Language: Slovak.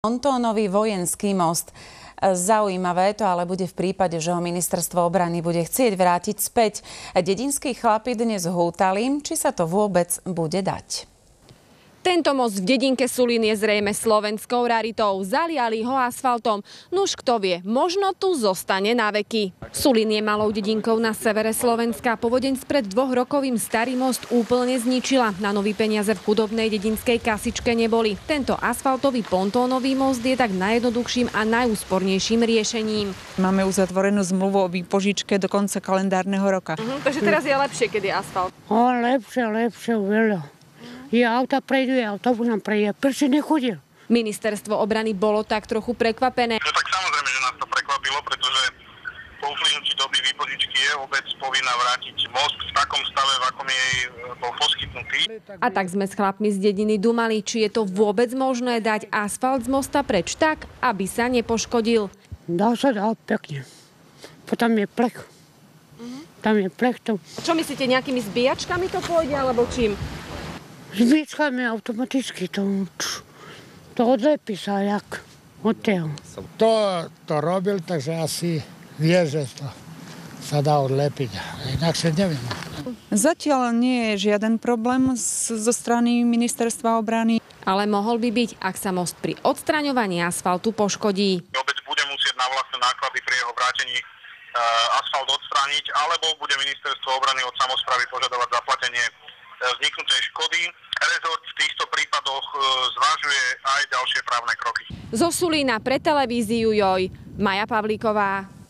Pontónový vojenský most. Zaujímavé to ale bude v prípade, že ho ministerstvo obrany bude chcieť vrátiť späť. Dedinskí chlapi dnes hútali, či sa to vôbec bude dať. Tento most v dedinke Sulín je zrejme slovenskou raritou. Zaliali ho asfaltom. Nuž kto vie, možno tu zostane na veky. Sulín je malou dedinkou na severe Slovenska. Povodeň spred 2-rokovým starý most úplne zničila. Na nový peniaze v chudobnej dedinskej kasičke neboli. Tento asfaltový pontónový most je tak najjednoduchším a najúspornejším riešením. Máme uzatvorenú zmluvu o výpožičke do konca kalendárneho roka. Takže teraz je lepšie, keď je asfalt. Lepšie, veľa. Je auta prejdú, autobus nám prejde. Prečo nechodil? Ministerstvo obrany bolo tak trochu prekvapené. No tak samozrejme, že nás to prekvapilo, pretože po uplynutí doby výpožičky je obec povinná vrátiť most v takom stave, v akom jej bol poskytnutý. A tak sme s chlapmi z dediny dumali, či je to vôbec možné dať asfalt z mosta preč tak, aby sa nepoškodil. Dá sa pekne. Potom je plech. Tam je plech. Čo myslíte, nejakými zbíjačkami to pôjde, alebo čím? Zbíjačkami automaticky to odlepí sa jak od toho. To robil, takže asi vie, že to sa dá odlepiť. Inakšie neviem. Zatiaľ nie je žiaden problém zo strany ministerstva obrany. Ale mohol by byť, ak sa most pri odstraňovaní asfaltu poškodí. Obec bude musieť na vlastné náklady pri jeho vrátení asfalt odstrániť, alebo bude ministerstvo obrany od samosprávy požadovať zaplatenie vzniknutej škody. Rezort v týchto prípadoch zvažuje aj ďalšie právne kroky. Zo Sulína pre televíziu JOJ, Maja Pavlíková.